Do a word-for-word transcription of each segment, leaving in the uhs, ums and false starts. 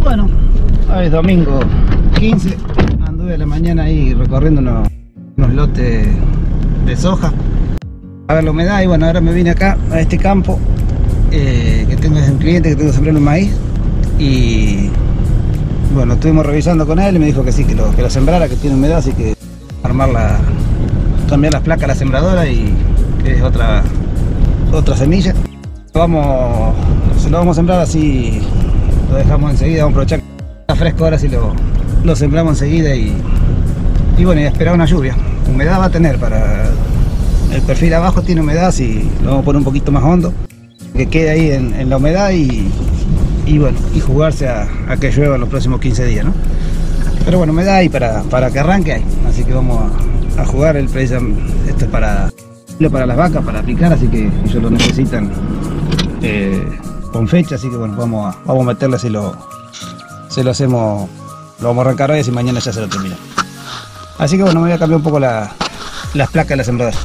Bueno, hoy es domingo quince, anduve a la mañana ahí recorriendo unos, unos lotes de soja a ver la humedad, y bueno, ahora me vine acá a este campo eh, que tengo, es un cliente que tengo que sembrar un maíz, y bueno, estuvimos revisando con él y me dijo que sí, que lo, que lo sembrara, que tiene humedad, así que armar la, cambiar las placas a la sembradora, y que es otra, otra semilla. Vamos, se lo vamos a sembrar así, lo dejamos enseguida, vamos a aprovechar que está fresco ahora, si lo, lo sembramos enseguida, y, y bueno, y esperar una lluvia. Humedad va a tener, para el perfil abajo tiene humedad, si lo vamos a poner un poquito más hondo, que quede ahí en, en la humedad, y, y bueno, y jugarse a, a que llueva en los próximos quince días, ¿no? Pero bueno, humedad ahí para, para que arranque ahí, así que vamos a, a jugar. El precio, esto es para, para las vacas, para picar, así que ellos lo necesitan eh, con fecha, así que bueno, vamos a, vamos a meterle, si lo, si lo hacemos, lo vamos a arrancar hoy, y mañana ya se lo termina. Así que bueno, me voy a cambiar un poco la, las placas de la sembradora.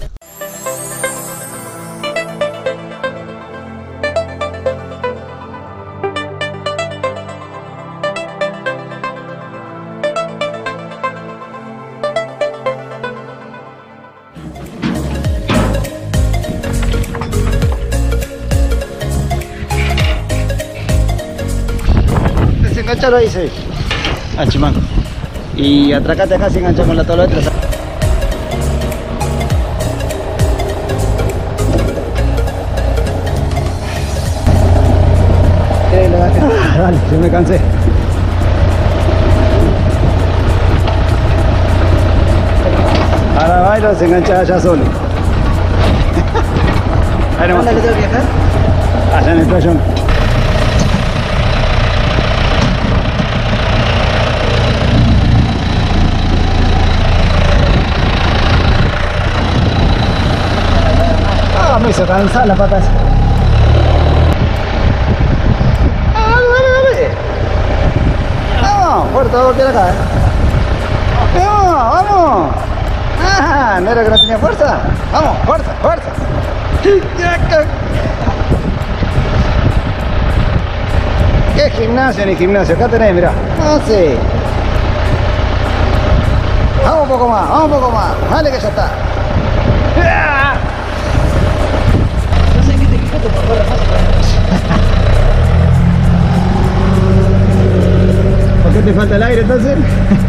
Desenganchalo ahí, sí. Ah, chimán. Y atracate acá, si enganchamos la tabla otra. Ah, dale, yo me cansé. Ahora bailo, se engancha allá solo. ¿Dónde le tengo que viajar? Allá en el playón. Ah, me hizo cansar las patas. Ah, dale, dale. Vamos, fuerte, vamos a voltear acá, eh. Vamos, vamos. Ah, ¿no era que no tenía fuerza? Vamos, fuerza, fuerza. ¿Qué gimnasio ni gimnasio? Acá tenés, mirá. Ah, sí. Vamos un poco más, vamos un poco más. Dale que ya está. No sé qué te quitaste por fuera fácil. ¿Por qué te falta el aire entonces?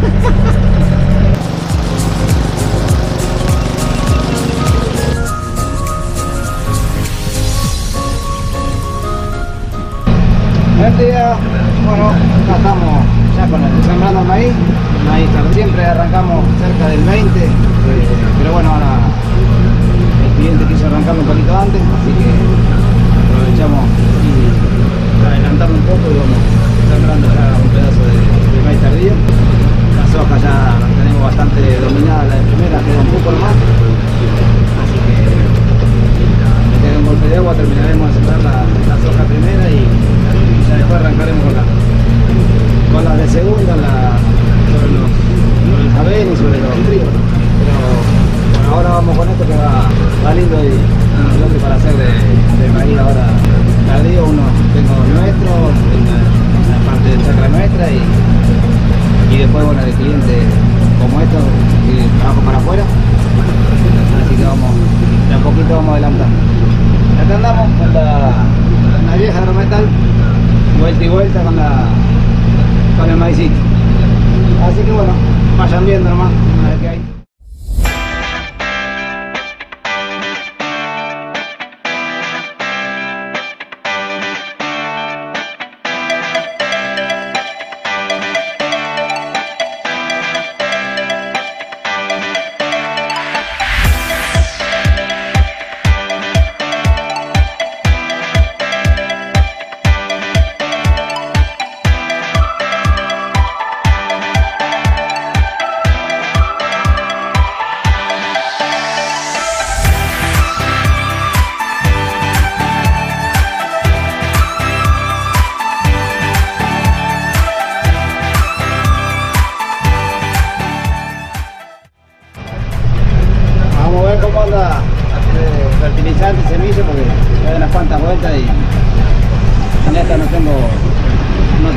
Este día, bueno, acá estamos ya con el, sembrando el maíz. El maíz siempre arrancamos cerca del veinte, eh, pero bueno, ahora el cliente quiso arrancarlo un poquito antes, así que aprovechamos y adelantamos un poco y vamos sembrando ya un pedazo de, de maíz tardío. La soja ya la tenemos bastante dominada, la de primera queda un poco más, así que le queda un golpe de agua, terminaremos de sembrar la, la soja primera, y ya después arrancaremos con la, con la de segunda, la, sobre los, sobre el javel y sobre los trigos. Pero bueno, ahora vamos con esto que va, va lindo, y un lote para hacer de, de maíz ahora tardío. Uno tengo nuestro, en la, en la parte de chacra nuestra, y, y después bueno, de clientes como estos, que trabajo para afuera. Así que vamos, de a poquito vamos adelantando. Acá andamos con la, con la vieja agrometal, vuelta y vuelta con la con el maicito. Así que bueno, vayan viendo nomás una vez que hay.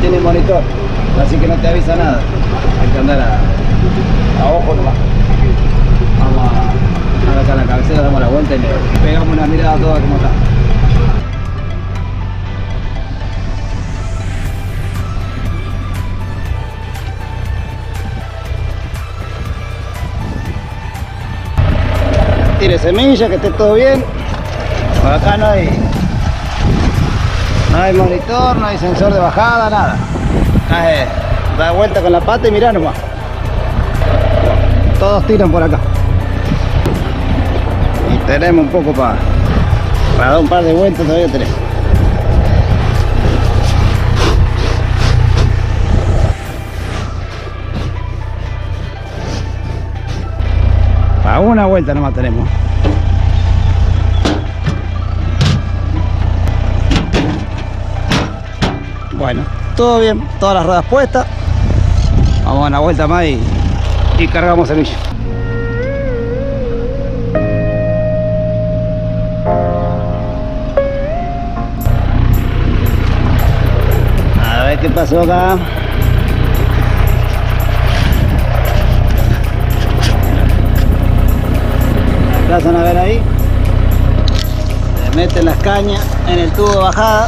tiene monitor, así que no te avisa nada. Hay que andar a, a ojo nomás. Vamos a, a acá a la cabecera, damos la vuelta y le pegamos una mirada a toda como está. Tire semilla, que esté todo bien. Por acá no hay no hay monitor, no hay sensor de bajada, nada. Acá es, da vuelta con la pata y mirá nomás. Todos tiran por acá. Y tenemos un poco para para dar un par de vueltas, todavía tenemos. Para una vuelta nomás tenemos. Bueno, todo bien, todas las ruedas puestas. Vamos a una vuelta más y, y cargamos semilla. A ver qué pasó acá. Alcanzan a ver ahí. Se meten las cañas en el tubo de bajada.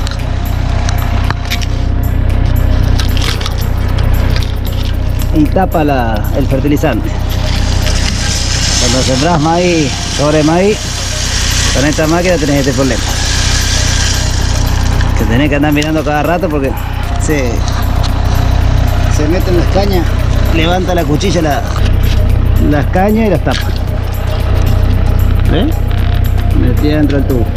Y tapa la, el fertilizante. Cuando sembrás maíz sobre maíz, con esta máquina tenés este problema. Que tenés que andar mirando cada rato porque se, se meten las cañas, levanta la cuchilla la, las cañas y las tapa. ¿Ves? Metida dentro del tubo.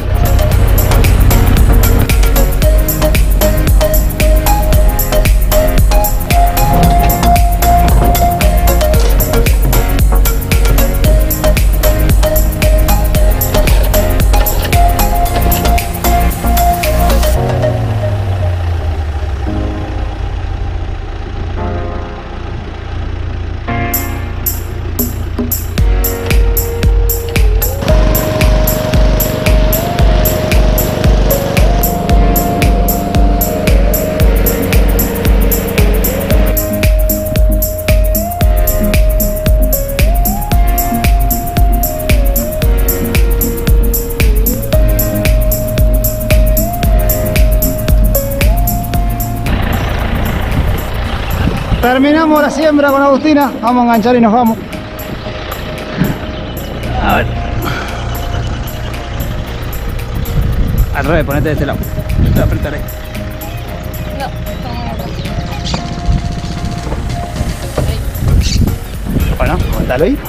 Terminamos la siembra con Agustina, vamos a enganchar y nos vamos. A ver. Al revés, ponete de este lado. Te voy a apretar ahí. No, ahí. Bueno, aguantalo ahí.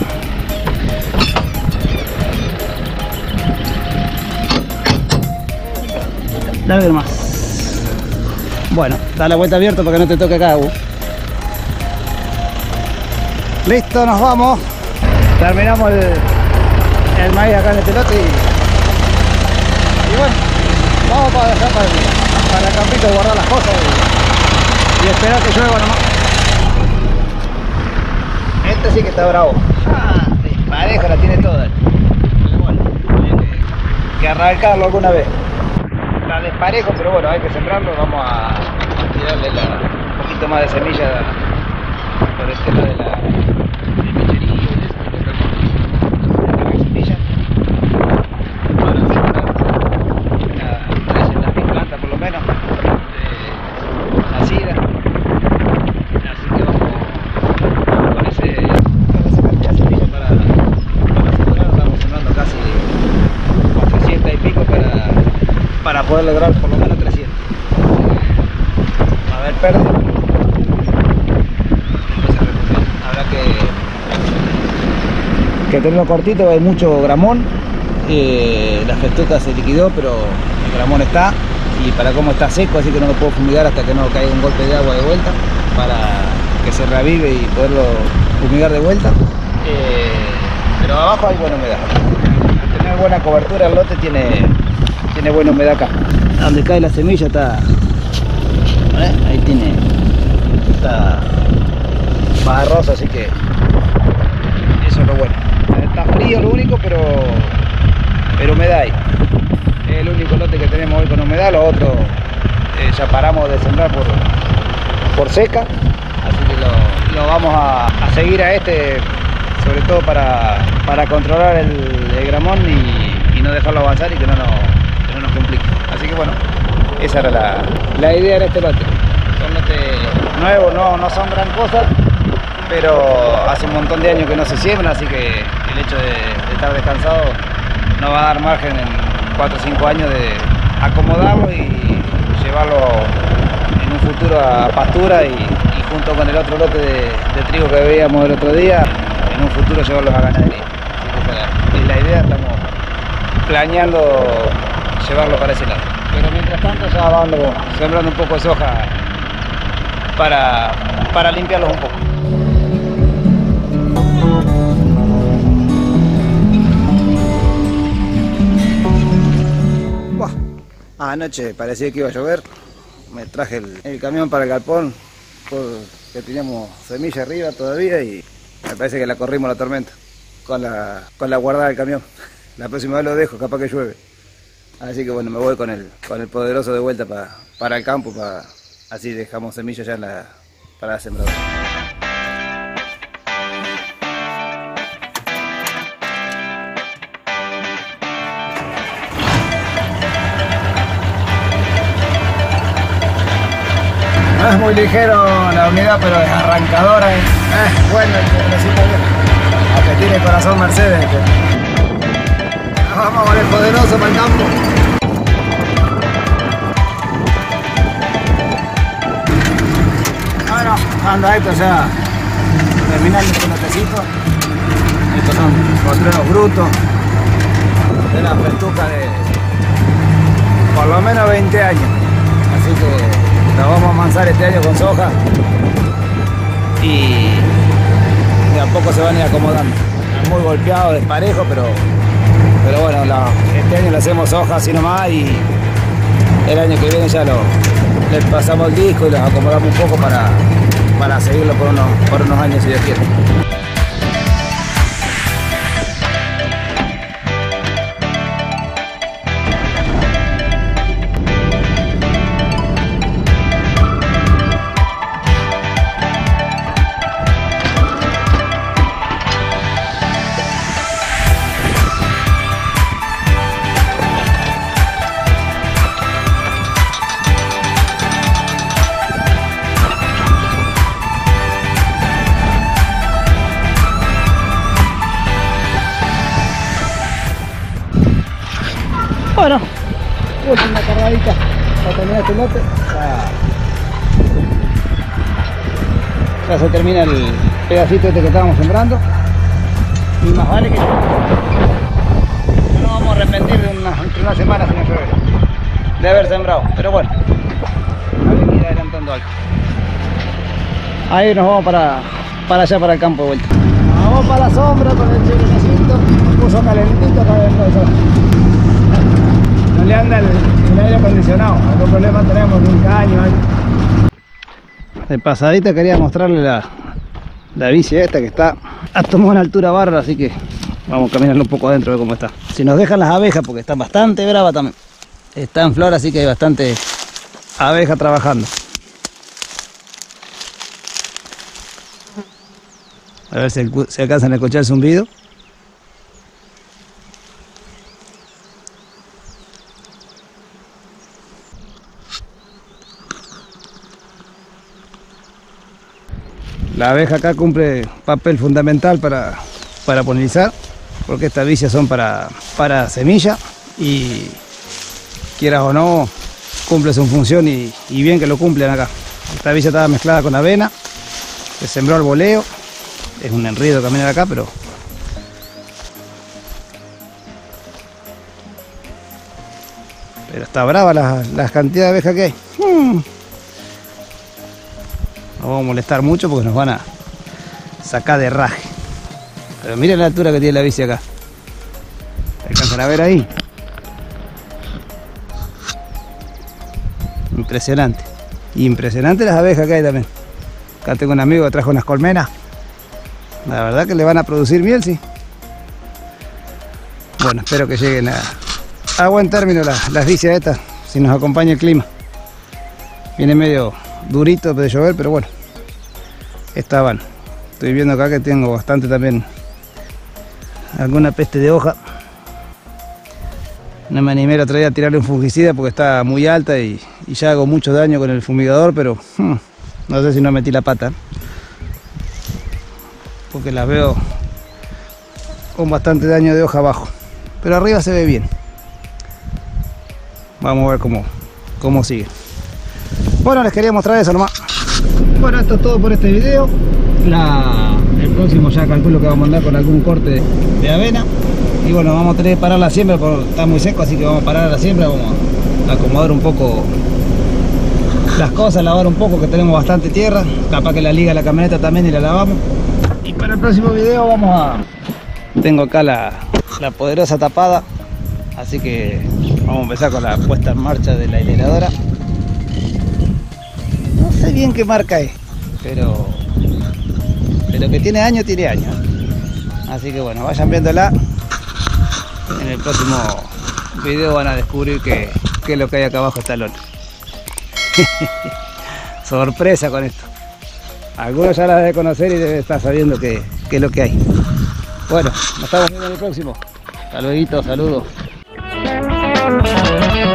Dale ver más. Bueno, da la vuelta abierta para que no te toque acá, Agus. Listo, nos vamos. Terminamos el, el maíz acá en este lote y, y bueno, vamos para dejar para el, para el campito, guardar las cosas y, y esperar que llueva nomás. Este sí que está bravo. Ah, sí, pareja la tiene toda. Pero bueno, hay que, que arrancarlo alguna vez. Está desparejo, pero bueno, hay que sembrarlo. Vamos a tirarle la, un poquito más de semilla por el tema de la poder lograr por lo menos trescientos. Va a haber pérdida. Habrá que, que tenerlo cortito, hay mucho gramón. Eh, la festuca se liquidó, pero el gramón está. Y para cómo está seco, así que no lo puedo fumigar hasta que no caiga un golpe de agua de vuelta, para que se reavive y poderlo fumigar de vuelta. Eh, pero abajo hay buena humedad. Al tener buena cobertura el lote tiene tiene buena humedad acá. Donde cae la semilla está, ¿eh? Ahí tiene, está barroso, así que eso es lo bueno. Está frío lo único, pero pero humedad hay. Es el único lote que tenemos hoy con humedad. Los otros eh, ya paramos de sembrar por seca, así que lo, lo vamos a, a seguir a este, sobre todo para, para controlar el, el gramón y, y no dejarlo avanzar y que no, nos, que no nos complique. Así que bueno, esa era la, la idea en este lote. Son lotes nuevos, no, no son gran cosa, pero hace un montón de años que no se siembran, así que el hecho de, de estar descansado nos va a dar margen en cuatro o cinco años de acomodarlo y llevarlo en un futuro a pastura y, y junto con el otro lote de, de trigo que veíamos el otro día, en un futuro llevarlos a ganadería. Así que es la idea, estamos planeando llevarlo para ese lado. Pero mientras tanto ya vamos sembrando un poco de soja para, para limpiarlos un poco. Anoche parecía que iba a llover, me traje el, el camión para el galpón porque teníamos semilla arriba todavía y me parece que la corrimos la tormenta con la, con la guardada del camión. La próxima vez lo dejo, capaz que llueve. Así que bueno, me voy con el, con el poderoso de vuelta pa, para el campo, pa, así dejamos semillas ya en la, para la sembradora. No es muy ligero la unidad, pero es arrancadora. Es eh, bueno el que necesita bien. Aunque tiene corazón Mercedes. Que... Vamos con el poderoso para el campo. Bueno, anda esto ya terminando este lotecito. Estos son potreros brutos de la festuca de por lo menos veinte años. Así que la vamos a amansar este año con soja y de a poco se van a ir acomodando. Muy golpeado, desparejo, pero, pero bueno, la, este año le hacemos soja así nomás y el año que viene ya lo, le pasamos el disco y los acomodamos un poco para, para seguirlo por unos, por unos años si Dios quiere. Bueno, última cargadita para terminar este lote. Ya, ya se termina el pedacito este que estábamos sembrando. Y más vale que no nos vamos a arrepentir de una, entre una semana si no llueve de haber sembrado. Pero bueno, hay que ir adelantando algo. Ahí nos vamos para, para allá, para el campo de vuelta. Vamos para la sombra con el chiquitito. Puso calentito acá dentro de eso. No le anda el, el aire acondicionado, algún problema tenemos de un caño. Algo. De pasadita quería mostrarle la, la bici esta que está a tomar una altura bárbara, así que vamos a caminarlo un poco adentro a ver cómo está. Si nos dejan las abejas, porque están bastante bravas también. Está en flor, así que hay bastante abeja trabajando. A ver si se alcanzan a escuchar el zumbido. La abeja acá cumple papel fundamental para, para polinizar, porque estas vicias son para, para semilla y quieras o no, cumple su función y, y bien que lo cumplen acá. Esta vicia estaba mezclada con avena, se sembró al voleo, es un enredo caminar acá, pero pero está brava la, la cantidad de abejas que hay. Hmm. No vamos a molestar mucho porque nos van a sacar de raje. Pero miren la altura que tiene la bici acá. ¿Alcanzan a ver ahí? Impresionante. Impresionante las abejas que hay también. Acá tengo un amigo que trajo unas colmenas. La verdad que le van a producir miel, sí. Bueno, espero que lleguen a, a buen término las, las vicias estas, si nos acompaña el clima. Viene medio durito de llover, pero bueno, estaban. Estoy viendo acá que tengo bastante también, alguna peste de hoja. No me animé el otro día a tirarle un fungicida porque está muy alta y, y ya hago mucho daño con el fumigador, pero hmm, no sé si no metí la pata, porque las veo con bastante daño de hoja abajo, pero arriba se ve bien. Vamos a ver cómo, cómo sigue. Bueno, les quería mostrar eso nomás. Bueno, esto es todo por este video. La, el próximo ya calculo que vamos a andar con algún corte de, de avena. Y bueno, vamos a tener que parar la siembra porque está muy seco, así que vamos a parar la siembra. Vamos a acomodar un poco las cosas, lavar un poco, que tenemos bastante tierra. Capaz que la liga la camioneta también y la lavamos. Y para el próximo video vamos a... Tengo acá la, la poderosa tapada, así que vamos a empezar con la puesta en marcha de la hileradora. No sé bien qué marca es, pero, pero que tiene años, tiene años. Así que bueno, vayan viéndola. En el próximo video van a descubrir que, que lo que hay acá abajo está el otro. Sorpresa con esto. Algunos ya la deben conocer y deben estar sabiendo que, que es lo que hay. Bueno, nos estamos viendo en el próximo. Hasta luego, saludos.